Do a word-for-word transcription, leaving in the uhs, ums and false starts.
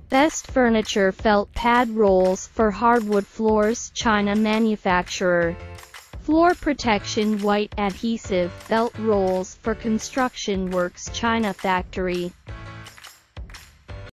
Best Furniture Felt Pad Rolls for Hardwood Floors, China manufacturer. Floor Protection White Adhesive Felt Rolls for Construction Works, China factory.